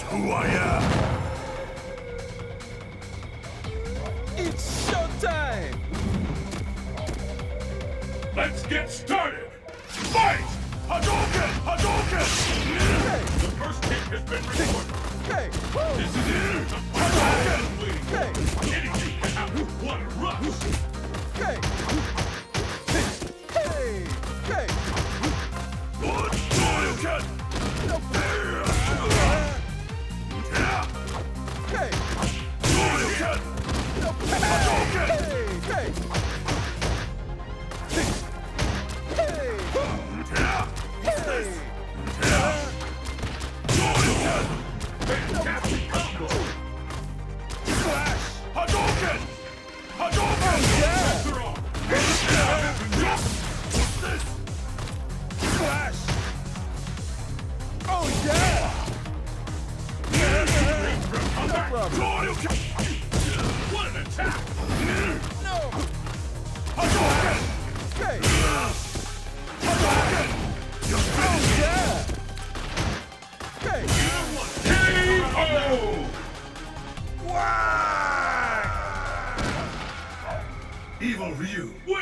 who I am. It's showtime! Let's get started! Fight! Hadouken! Hadouken! Hey! The first hit has been recorded. Hey! This is it! The Hadouken! Hey! Anything can happen. What a rush! Hey! Hey! Hey! What? Hadouken! No! Hey! Hadouken! No! Hadouken! Hey! Hey! Hey! Hey! Hadouken! Fantastic combo! Flash! Hadouken! Hadouken! Yeah! They're on! What's this? Flash! Oh yeah! No problem. Hadouken! What an attack! No! Hadouken! Hey! Hadouken! You're Oh finished! yeah! Hey! KO! Wow! Evil Ryu wins!